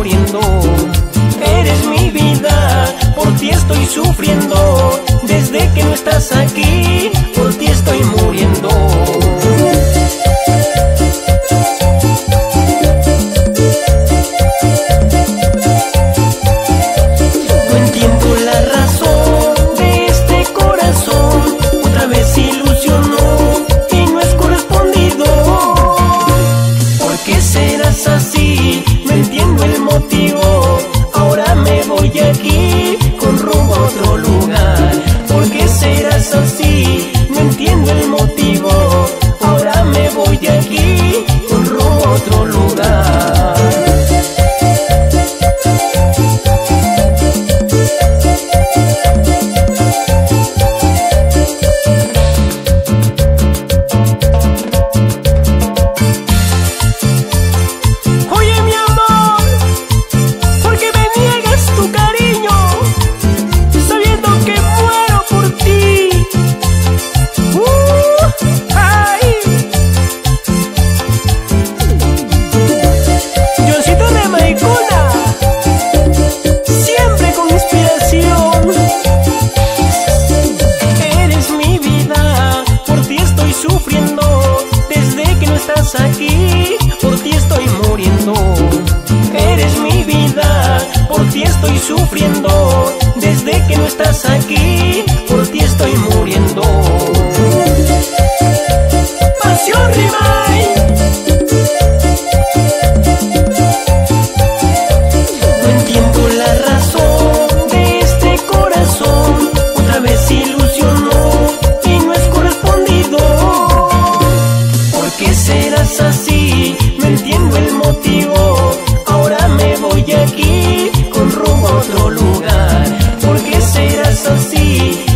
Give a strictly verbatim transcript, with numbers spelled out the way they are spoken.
muriendo. Eres mi vida, por ti estoy sufriendo. Desde que no estás aquí, por ti estoy muriendo. No entiendo la razón de este corazón. Otra vez ilusionó y no es correspondido. ¿Por qué serás así? No entiendo el motivo. Ahora me voy aquí con rumbo a otro lugar. ¿Por qué serás así? No entiendo el motivo. Ahora me voy aquí con rumbo a otro lugar. Oye, mi amor, ¿por qué me niegas tu cariño, sabiendo que muero por ti? Uh, ay. Johncito de Maicuna, siempre con inspiración. Eres mi vida, por ti estoy sufriendo. Desde que no estás aquí, por ti estoy muriendo. Eres mi vida, por ti estoy sufriendo. Desde que no estás aquí, por ti estoy muriendo. Pasión Remay. No entiendo la razón de este corazón. Otra vez ilusionó y no es correspondido. ¿Por qué serás así? No entiendo el motivo. Ahora me voy aquí con rumbo a otro lugar. ¿Por qué serás así?